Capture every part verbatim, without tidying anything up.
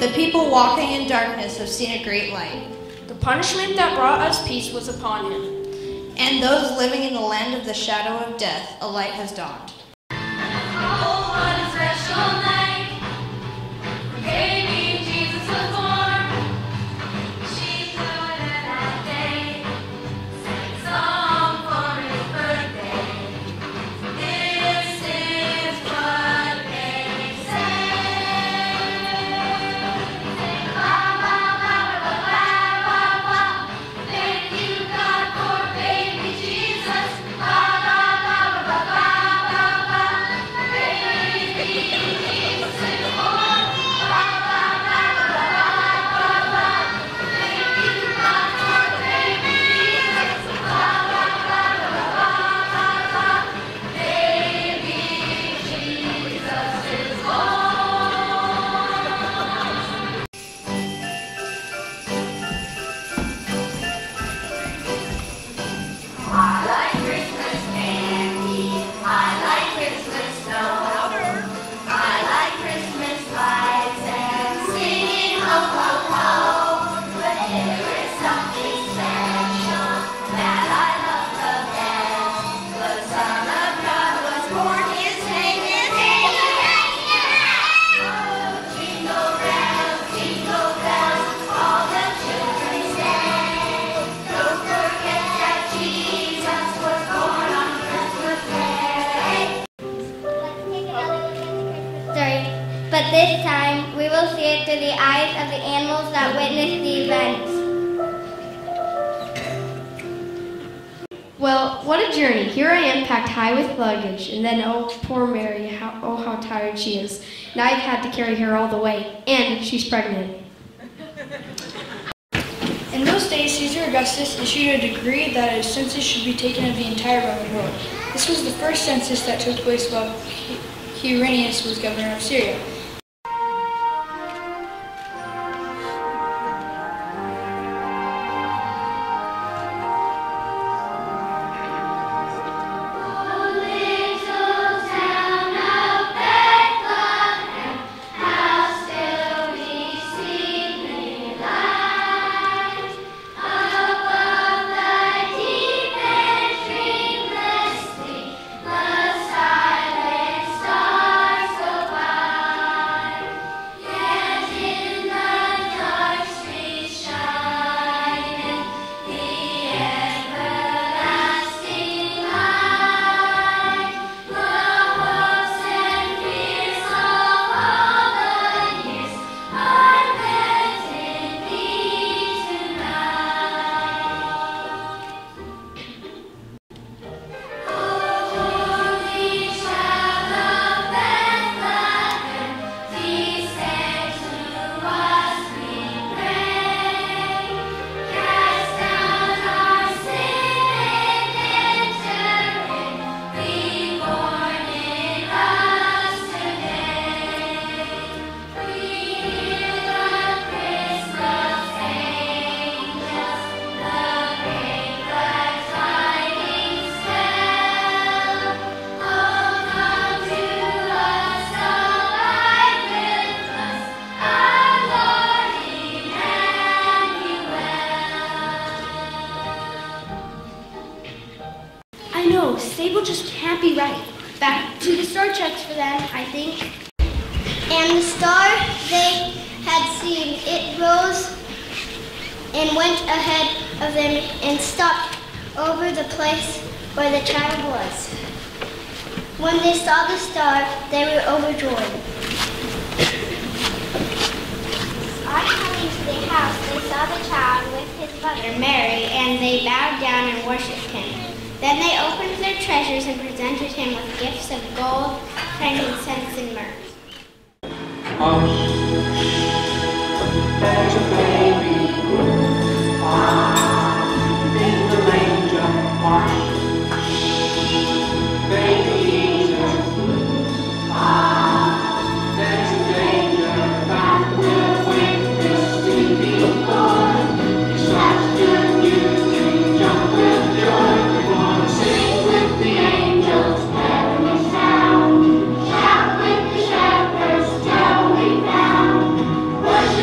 The people walking in darkness have seen a great light. The punishment that brought us peace was upon him. And those living in the land of the shadow of death, a light has dawned. Oh, what a special night. Baby Jesus was born. She put her that day. Sang a song for his birthday. This is what they say. Sing ba ba ba ba ba ba ba. Thank you God for baby Jesus. Ba ba ba ba ba ba ba. Baby Jesus is born. Ba ba ba ba ba ba ba. Thank you God for baby Jesus. Ba ba ba ba ba ba ba. Baby Jesus is born. I like Christmas candy. I like Christmas snow. I like Christmas lights and singing ho ho ho. But there is something special that I love the best. The Son of God was born. His name is Jesus. Oh, jingle bells, jingle bells, all the children say. Don't forget that Jesus was born on Christmas Day. Let's take another look at the Christmas story. But this time, we will see it through the eyes of the animals that witnessed the events. Well, what a journey. Here I am packed high with luggage, and then oh, poor Mary, how, oh, how tired she is. Now I've had to carry her all the way, and she's pregnant. In those days, Caesar Augustus issued a decree that a census should be taken of the entire Roman world. This was the first census that took place while Quirinius was governor of Syria. Oh, little town of Bethlehem, how still we see thee lie. Above the deep and dreamless sea, the silent stars go by. Yet in the dark streets shineth the everlasting light. The hopes and fears of all the years are met in thee tonight. O holy child of Bethlehem, descend to us, we pray. Cast down our sin and enter in. Be born in us today. We hear the Christmas angels, the great glad tidings tell. Oh, come to us, abide with us, our Lord Emmanuel. I know, stable just can't be right. Back to the star checks for them, I think. And the star they had seen, it rose and went ahead of them and stopped over the place where the child was. When they saw the star, they were overjoyed. On coming to the house, they saw the child with his mother Mary, and they bowed down and worshipped him. Then they opened their treasures and presented him with gifts of gold, frankincense, and myrrh. There's a baby ah, in the manger, washed. Baby Jesus, ah, there's a danger that will witness to be born. It's such good news to jump with joy. We want to sing with the angels, heavenly sound. Shout with the shepherds till we found. Worship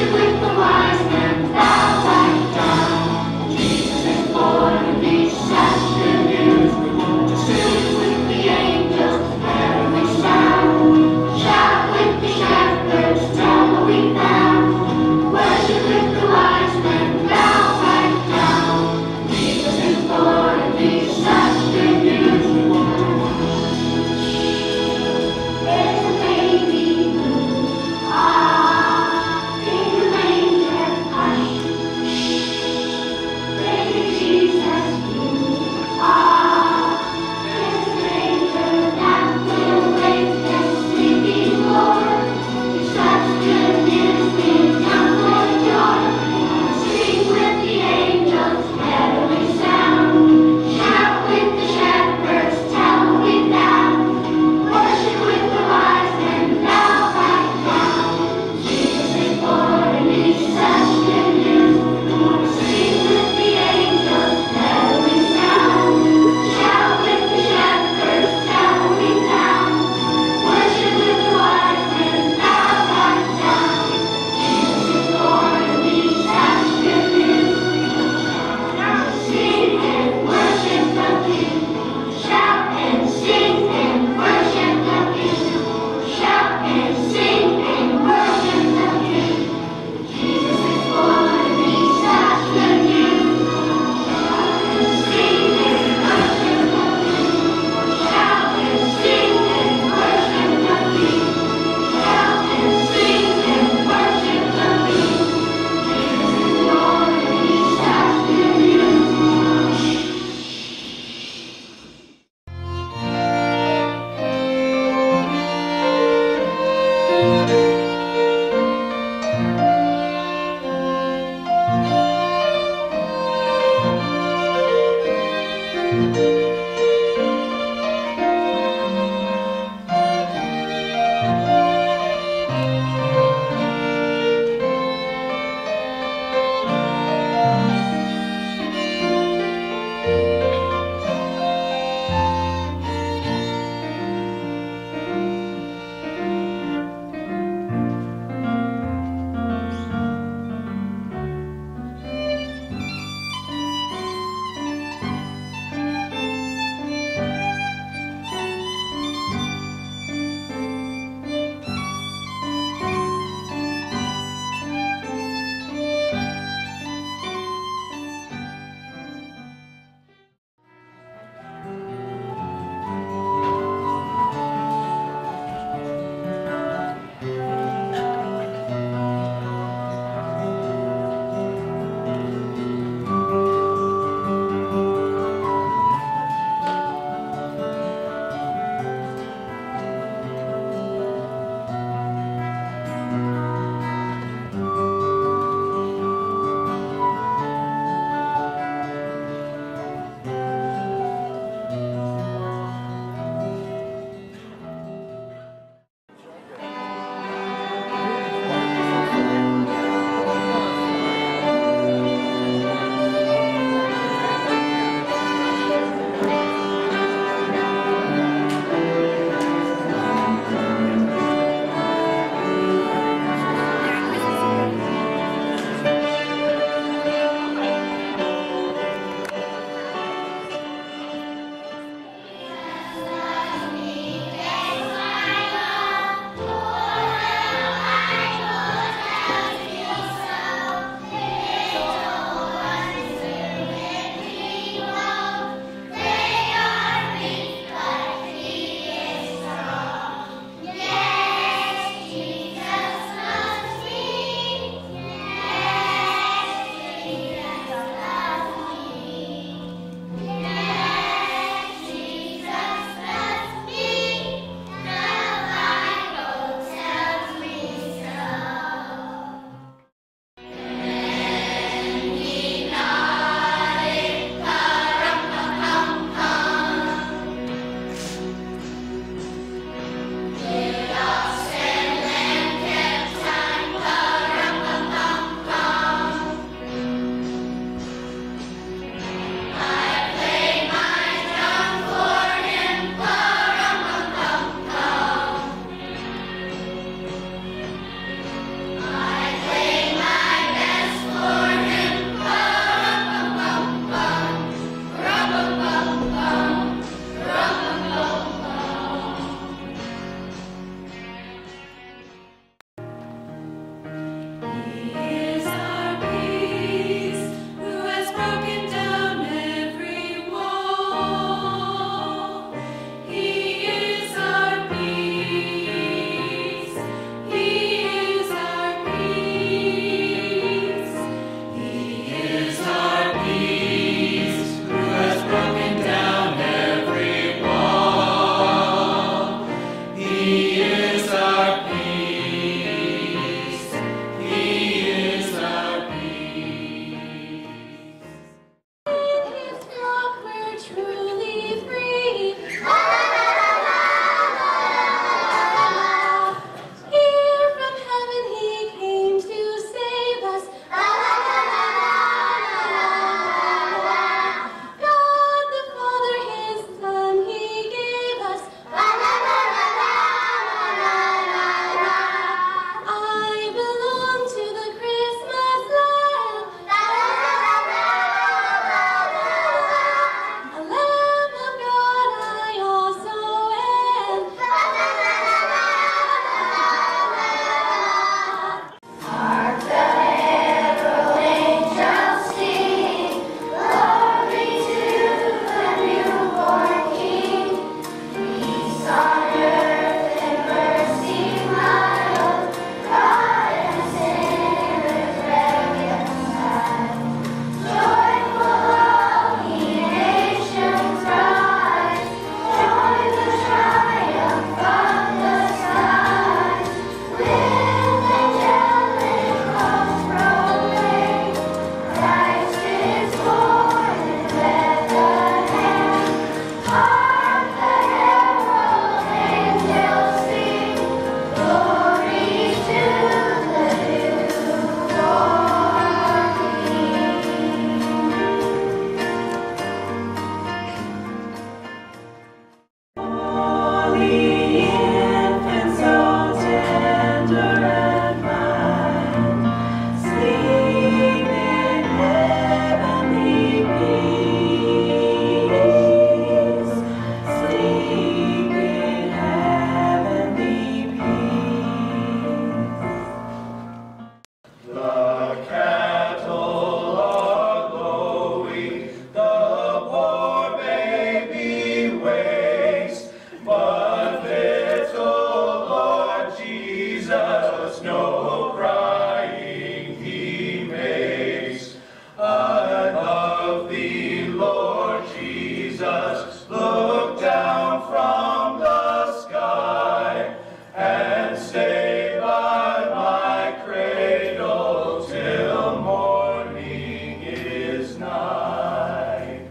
from the sky and stay by my cradle till morning is nigh.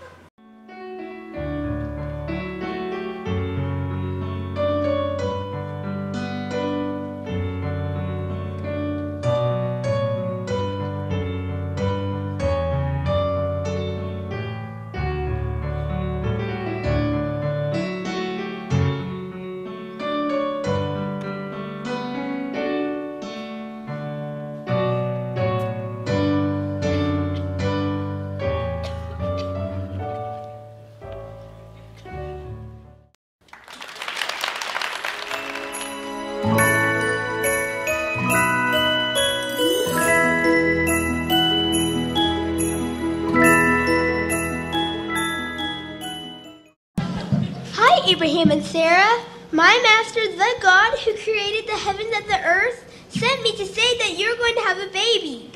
Hi, Abraham and Sarah. My master, the God who created the heavens and the earth, sent me to say that you're going to have a baby.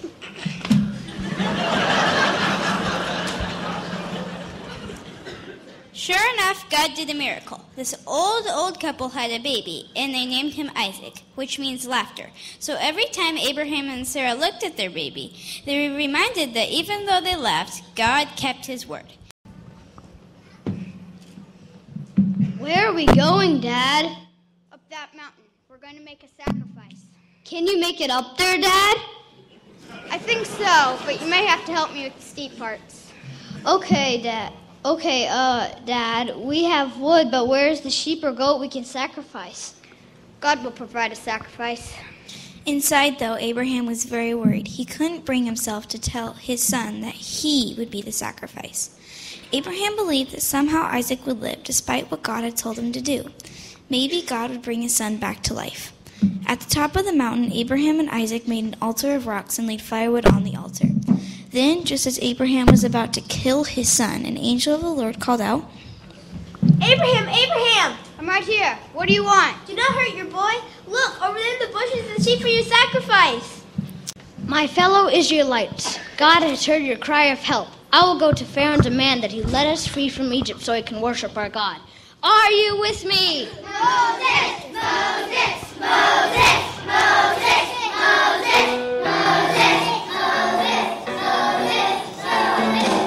Sure enough, God did a miracle. This old, old couple had a baby, and they named him Isaac, which means laughter. So every time Abraham and Sarah looked at their baby, they were reminded that even though they laughed, God kept his word. Where are we going, Dad? Up that mountain. We're going to make a sacrifice. Can you make it up there, Dad? I think so, but you may have to help me with the steep parts. Okay, Dad. Okay, uh, Dad, we have wood, but where's the sheep or goat we can sacrifice? God will provide a sacrifice. Inside, though, Abraham was very worried. He couldn't bring himself to tell his son that he would be the sacrifice. Abraham believed that somehow Isaac would live despite what God had told him to do. Maybe God would bring his son back to life. At the top of the mountain, Abraham and Isaac made an altar of rocks and laid firewood on the altar. Then, just as Abraham was about to kill his son, an angel of the Lord called out, Abraham, Abraham! I'm right here. What do you want? Do not hurt your boy. Look, over there in the bushes is the sheep for your sacrifice. My fellow Israelites, God has heard your cry of help. I will go to Pharaoh and demand that he let us free from Egypt so he can worship our God. Are you with me? Moses, Moses, Moses, Moses, Moses, Moses, Moses, Moses, Moses.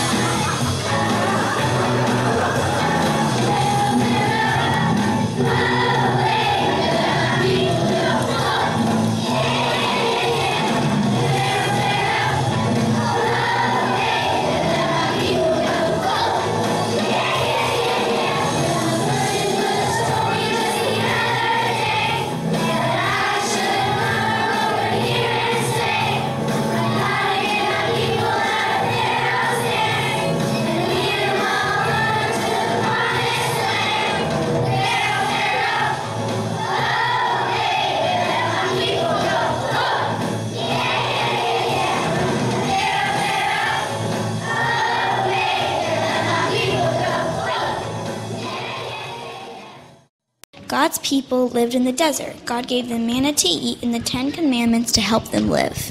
God's people lived in the desert. God gave them manna to eat and the Ten Commandments to help them live.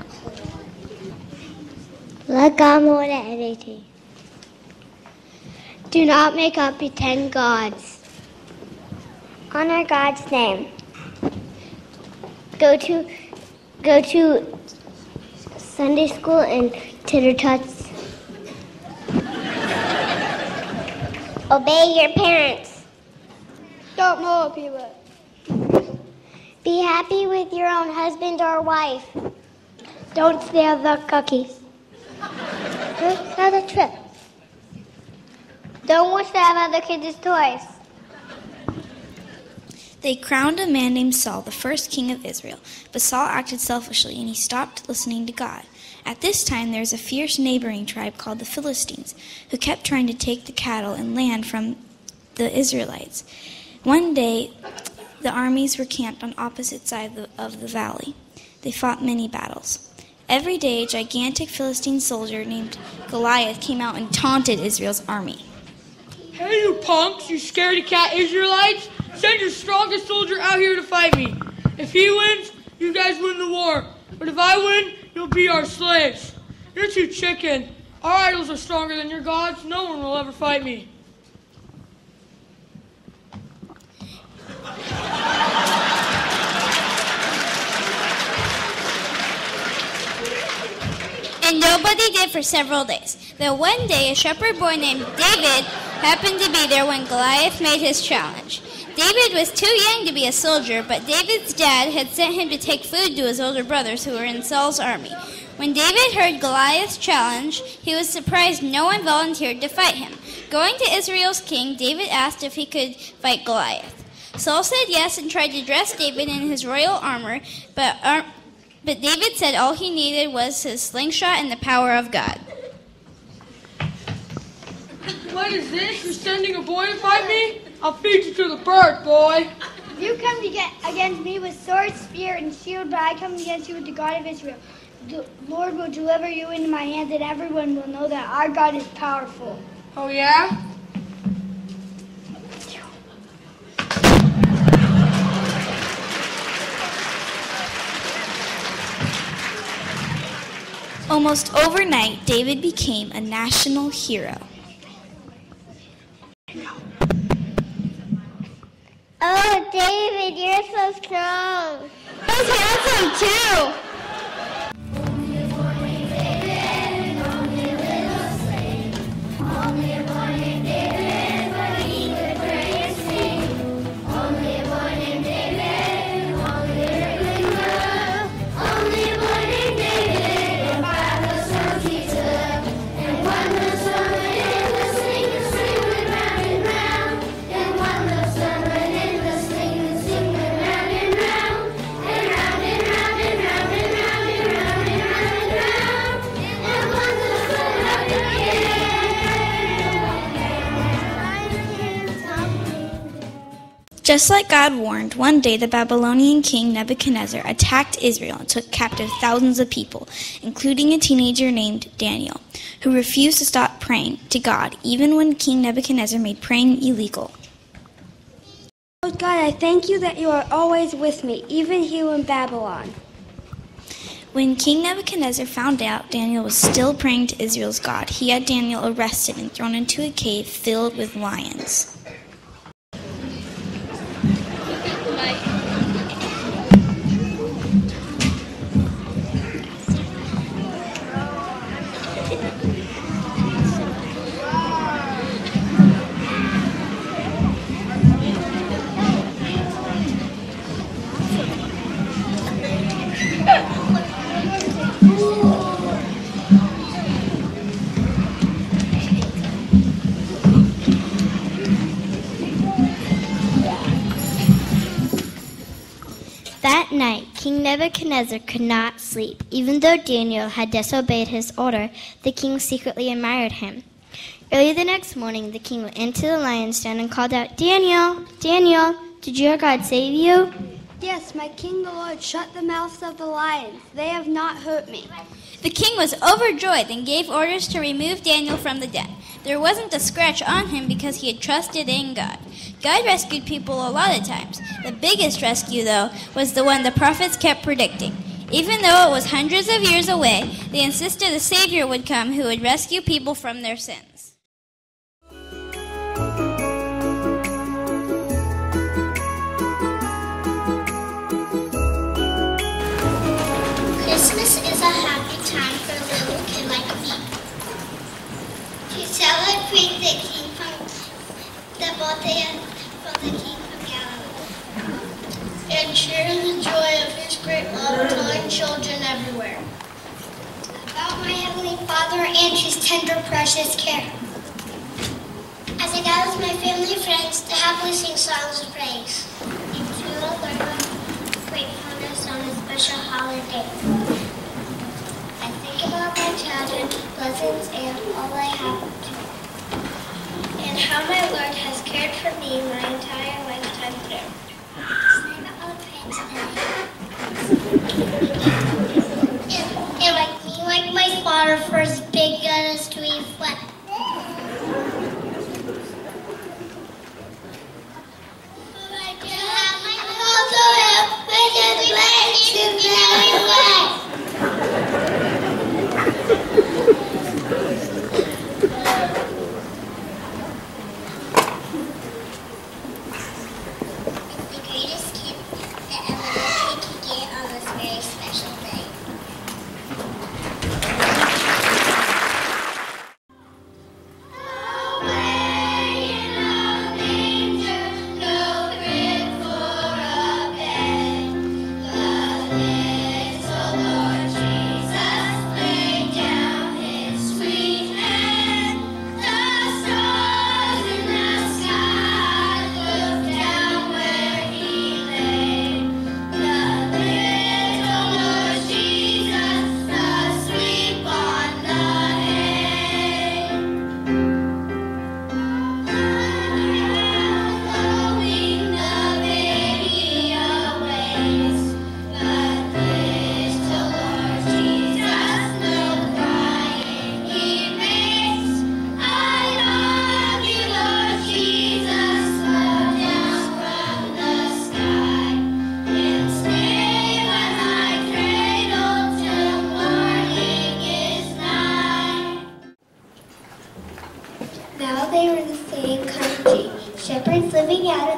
Let God more than anything. Do not make up pretend gods. Honor God's name. Go to go to Sunday school and titter tots. Obey your parents. Don't mow people. Be happy with your own husband or wife. Don't steal the cookies. Another trip. Don't wish to have other kids' toys. They crowned a man named Saul, the first king of Israel. But Saul acted selfishly, and he stopped listening to God. At this time, there was a fierce neighboring tribe called the Philistines, who kept trying to take the cattle and land from the Israelites. One day, the armies were camped on opposite sides of the, of the valley. They fought many battles. Every day, a gigantic Philistine soldier named Goliath came out and taunted Israel's army. Hey, you punks, you scaredy cat Israelites! Send your strongest soldier out here to fight me. If he wins, you guys win the war. But if I win, you'll be our slaves. You're too chicken. Our idols are stronger than your gods. No one will ever fight me. nobody did for several days. Then one day, a shepherd boy named David happened to be there when Goliath made his challenge. David was too young to be a soldier, but David's dad had sent him to take food to his older brothers who were in Saul's army. When David heard Goliath's challenge, he was surprised no one volunteered to fight him. Going to Israel's king, David asked if he could fight Goliath. Saul said yes and tried to dress David in his royal armor, but, ar- but David said all he needed was his slingshot and the power of God. What is this? You're sending a boy to fight me? I'll feed you to the bird, boy. You come to get against me with sword, spear, and shield, but I come against you with the God of Israel. The Lord will deliver you into my hands, and everyone will know that our God is powerful. Oh, yeah? Almost overnight, David became a national hero. Oh, David, you're so strong. He's handsome too. Only a boy named David, only a little slave. Only a boy named David, but he could pray and sing. Only a boy named David, only a rippling girl. Only a boy named David, and five the swords he took. And one little son went in the sling, the sling went round and round. And one little son went in the sling, the sling went round and round. And round and round and round and round and round and round and round. And one little son went again. Just like God warned, one day the Babylonian king Nebuchadnezzar attacked Israel and took captive thousands of people, including a teenager named Daniel, who refused to stop praying to God, even when King Nebuchadnezzar made praying illegal. Lord God, I thank you that you are always with me, even here in Babylon. When King Nebuchadnezzar found out Daniel was still praying to Israel's God, he had Daniel arrested and thrown into a cave filled with lions. That night, King Nebuchadnezzar could not sleep. Even though Daniel had disobeyed his order, the king secretly admired him. Early the next morning, the king went into the lion's den and called out, Daniel, Daniel, did your God save you? Yes, my king the Lord shut the mouths of the lions. They have not hurt me. The king was overjoyed and gave orders to remove Daniel from the den. There wasn't a scratch on him because he had trusted in God. God rescued people a lot of times. The biggest rescue, though, was the one the prophets kept predicting. Even though it was hundreds of years away, they insisted a Savior would come who would rescue people from their sins. Christmas is a happy time for a little kid like me. To celebrate the king from the birthday of the king from Galilee. And share the joy of his great love, telling children everywhere about my heavenly Father and his tender, precious care. As I gather with my family and friends to happily sing songs of praise. And to learn gratefulness on a special holiday. I think about my childhood, lessons, and all I have to. And how my Lord has cared for me my entire lifetime through. And, and like me, like my father, for his big goodness to reflect.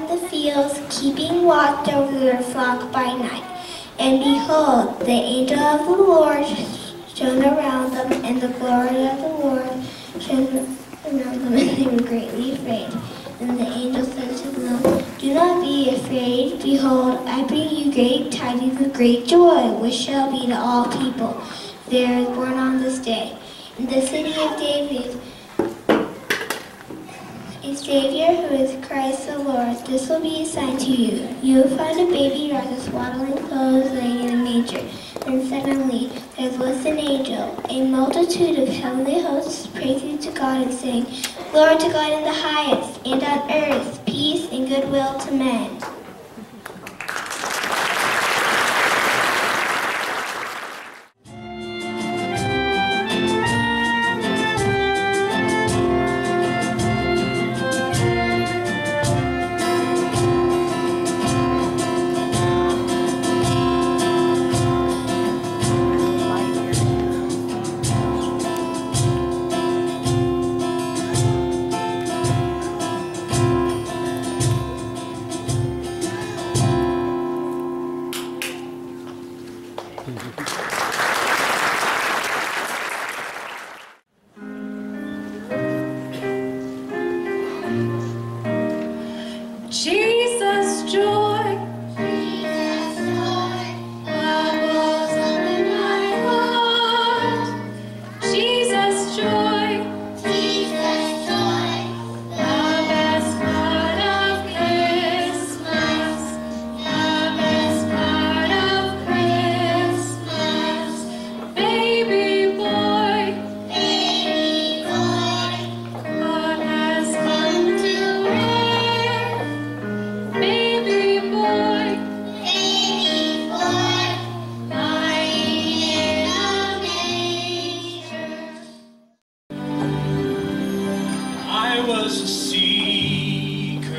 of the fields, keeping watch over their flock by night. And behold, the angel of the Lord shone around them, and the glory of the Lord shone around them, and they were greatly afraid. And the angel said to them, "Do not be afraid. Behold, I bring you great tidings of great joy, which shall be to all people. There is born on this day, in the city of David, a Savior who is Christ the Lord. This will be a sign to you. You will find a baby wrapped in swaddling clothes, laying in a manger." And suddenly there was an angel, a multitude of heavenly hosts praising to God and saying, "Glory to God in the highest, and on earth peace and goodwill to men." Jesus joy, bubbles up in my heart. Jesus joy, the best part of Christmas, the best part of Christmas. Baby boy, God has come to earth. Baby boy, lying in a manger. I was a seeker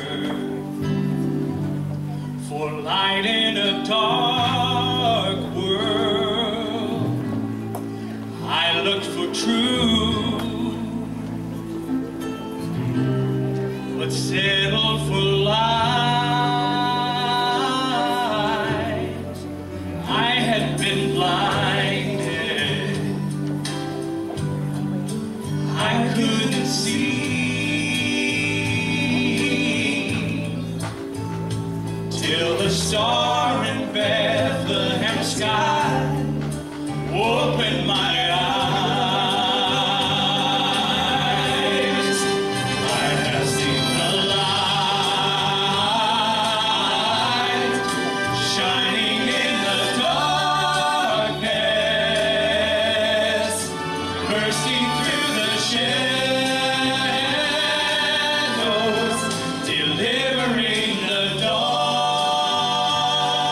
for light in a dark world. I looked for truth, but settled for lies. I had been blinded, I couldn't see till the star in Bethlehem sky opened my eyes. I have seen the light shining in the darkness, bursting through the shadows, delivering the dawn.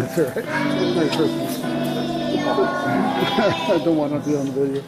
That's all right. Merry Christmas. I don't want to be on the video.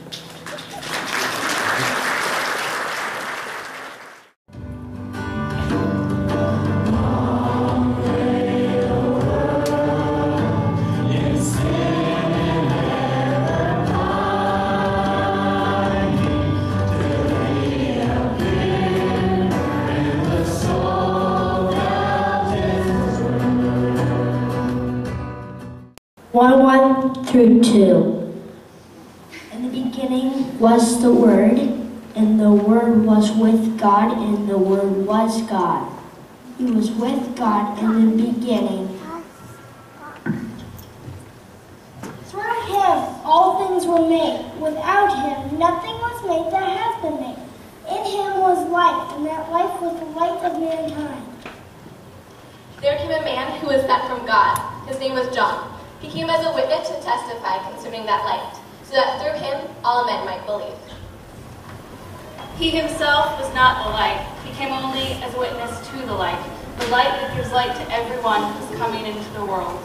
one one through two. In the beginning was the Word, and the Word was with God, and the Word was God. He was with God in the beginning. Through him all things were made. Without him nothing was made that has been made. In him was life, and that life was the light of mankind. There came a man who was sent from God. His name was John. He came as a witness to testify concerning that light, so that through him all men might believe. He himself was not the light. He came only as a witness to the light, the light that gives light to everyone who is coming into the world.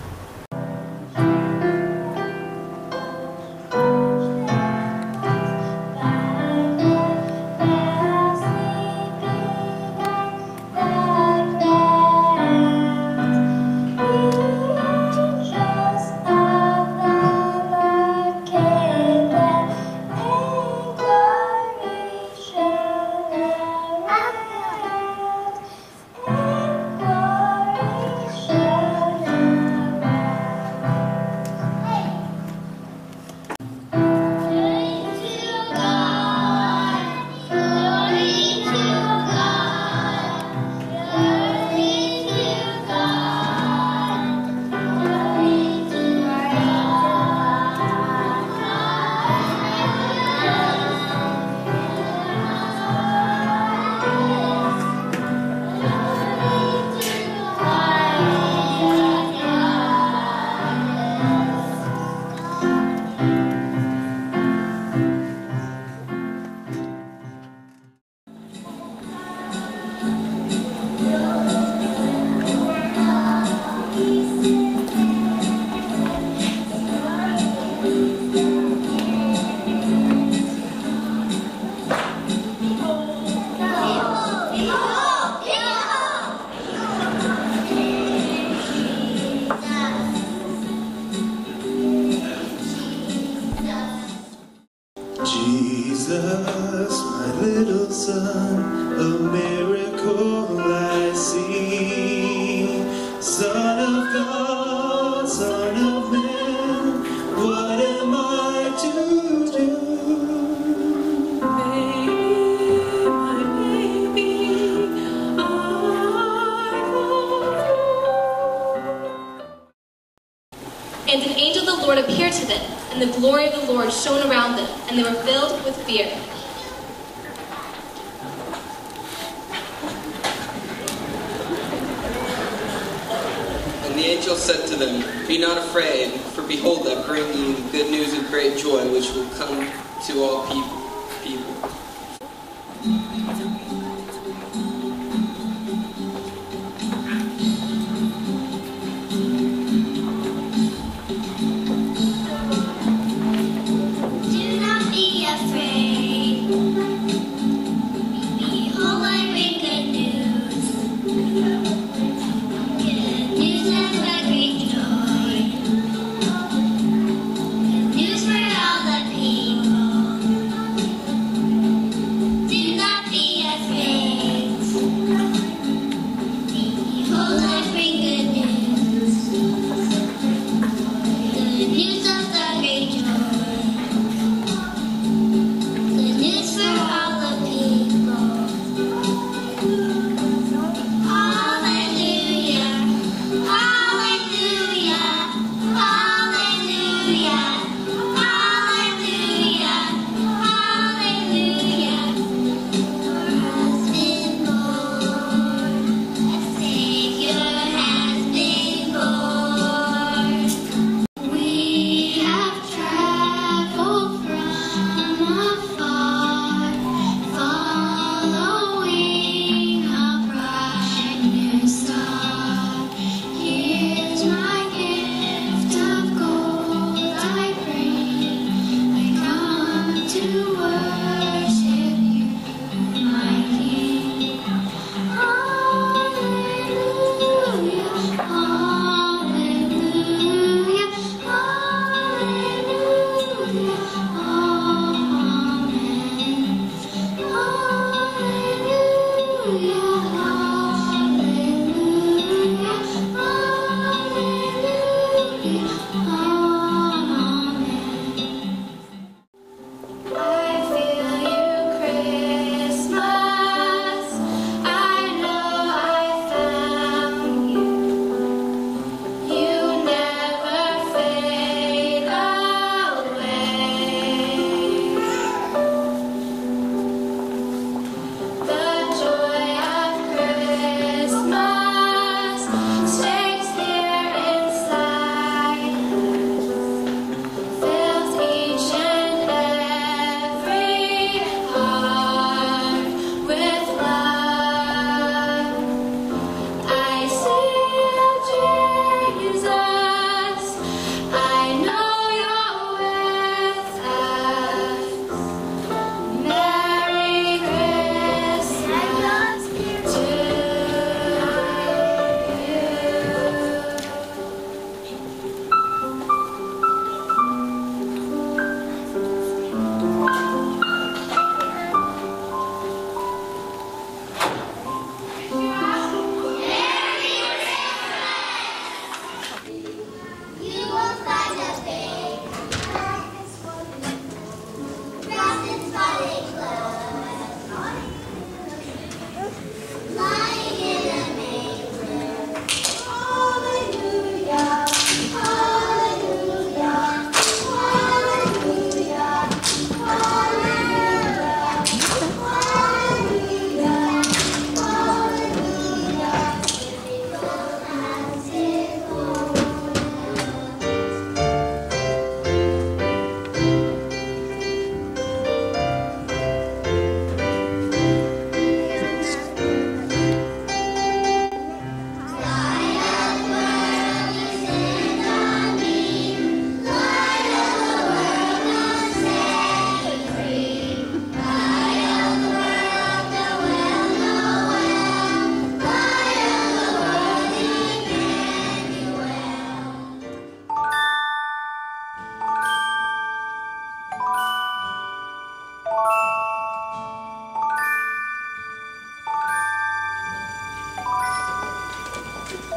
Jesus, my little son, a miracle I see. Son of God, Son of Man, what am I to do? Baby, my baby, I love you. And an angel of the Lord appeared to them, and the glory of the Lord shone around them, and they were filled with fear. And the angel said to them, "Be not afraid, for behold, I bring you good news of great joy, which will come to all people." people.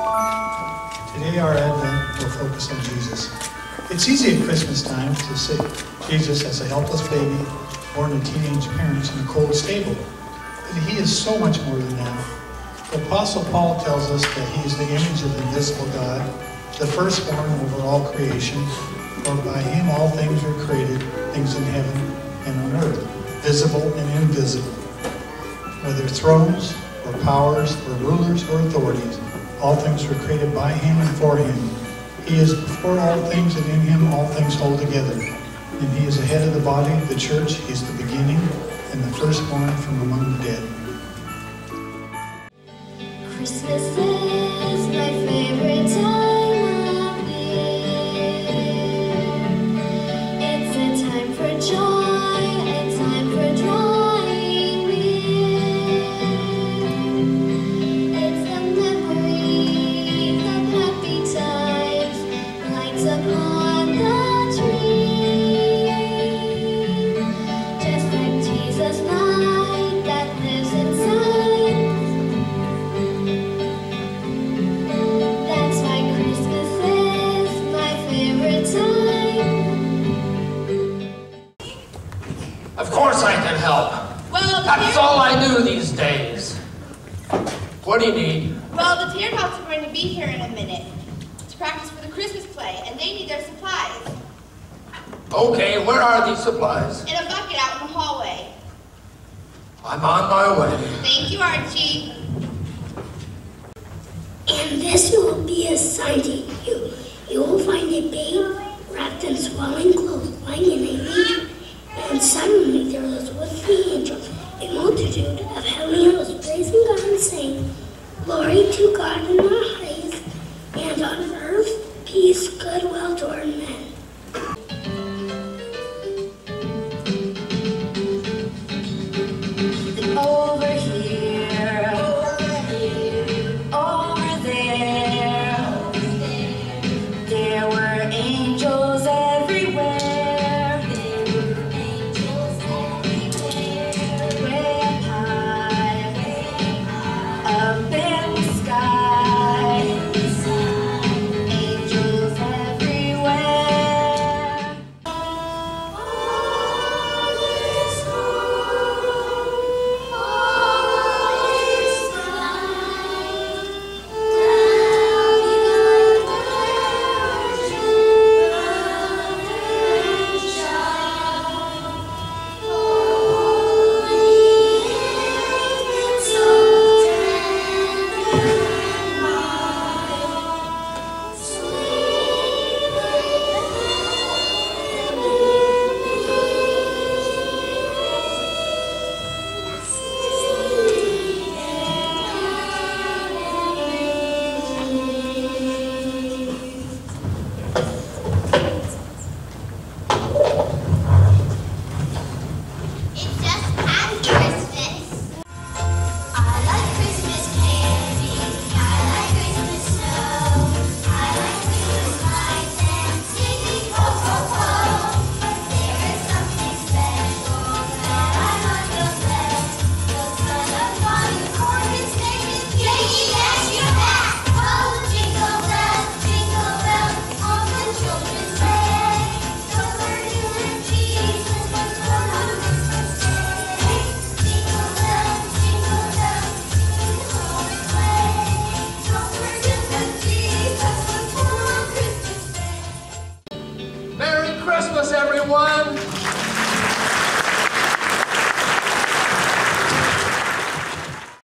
Today our Advent will focus on Jesus. It's easy at Christmas time to see Jesus as a helpless baby born to teenage parents in a cold stable. But he is so much more than that. The Apostle Paul tells us that he is the image of the invisible God, the firstborn over all creation, for by him all things were created, things in heaven and on earth, visible and invisible. Whether thrones or powers or rulers or authorities, all things were created by him and for him. He is before all things, and in him all things hold together. And he is the head of the body, the church. He is the beginning and the firstborn from among the dead. Christmas is my favorite time of year. It's a time for joy, a time for drawing near. It's the memories of happy times, lights upon the tree. Just like Jesus' light that lives inside. That's why Christmas is my favorite time. Of course I can help. Well, the That's tear- all I do these days. What do you need? Well, the Teardrops are going to be here in a minute to practice for the Christmas play, and they need their supplies. Okay, where are these supplies? In a bucket out in the hallway. I'm on my way. Thank you, Archie. And this will be a sign to you. You will find a babe wrapped in swaddling clothes, lying in a manger. And suddenly there was with the angel a multitude of heavenly hosts praising God and saying, Glory to God in the highest, and on earth peace, goodwill toward men.